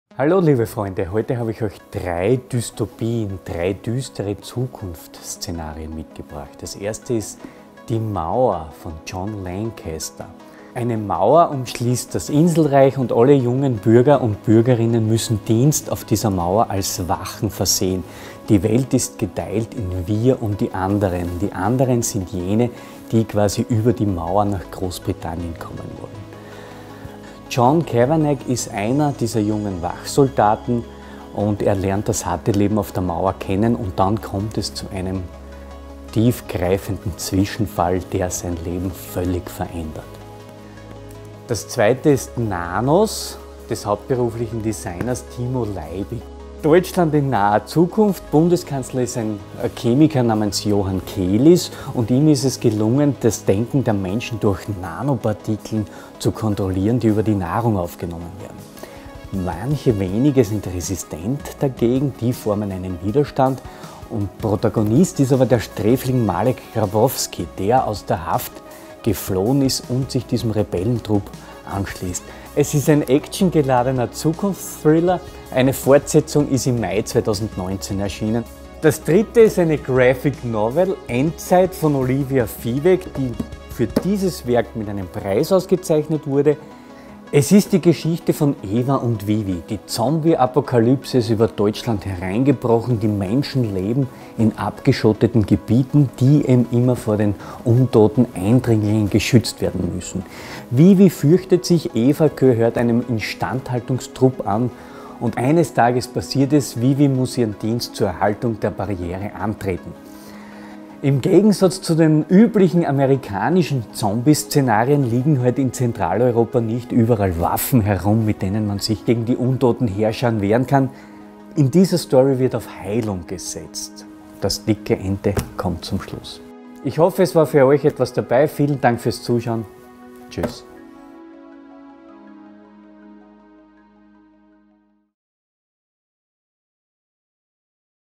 Hallo liebe Freunde, heute habe ich euch 3 Dystopien, 3 düstere Zukunftsszenarien mitgebracht. Das erste ist Die Mauer von John Lancaster. Eine Mauer umschließt das Inselreich und alle jungen Bürger und Bürgerinnen müssen Dienst auf dieser Mauer als Wachen versehen. Die Welt ist geteilt in Wir und die anderen. Die anderen sind jene, die quasi über die Mauer nach Großbritannien kommen wollen. John Kavanagh ist einer dieser jungen Wachsoldaten und er lernt das harte Leben auf der Mauer kennen und dann kommt es zu einem tiefgreifenden Zwischenfall, der sein Leben völlig verändert. Das zweite ist Nanos des hauptberuflichen Designers Timo Leibig. Deutschland in naher Zukunft. Bundeskanzler ist ein Chemiker namens Johann Kelis und ihm ist es gelungen, das Denken der Menschen durch Nanopartikeln zu kontrollieren, die über die Nahrung aufgenommen werden. Manche wenige sind resistent dagegen, die formen einen Widerstand und Protagonist ist aber der Sträfling Malek Grabowski, der aus der Haft geflohen ist und sich diesem Rebellentrupp anschließt. Es ist ein actiongeladener Zukunftsthriller. Eine Fortsetzung ist im Mai 2019 erschienen. Das dritte ist eine Graphic Novel, Endzeit von Olivia Viehweg, die für dieses Werk mit einem Preis ausgezeichnet wurde. Es ist die Geschichte von Eva und Vivi. Die Zombie-Apokalypse ist über Deutschland hereingebrochen. Die Menschen leben in abgeschotteten Gebieten, die eben immer vor den untoten Eindringlingen geschützt werden müssen. Vivi fürchtet sich, Eva gehört einem Instandhaltungstrupp an und eines Tages passiert es, Vivi muss ihren Dienst zur Erhaltung der Barriere antreten. Im Gegensatz zu den üblichen amerikanischen Zombie-Szenarien liegen heute in Zentraleuropa nicht überall Waffen herum, mit denen man sich gegen die untoten Herrscher wehren kann. In dieser Story wird auf Heilung gesetzt. Das dicke Ende kommt zum Schluss. Ich hoffe, es war für euch etwas dabei. Vielen Dank fürs Zuschauen. Tschüss.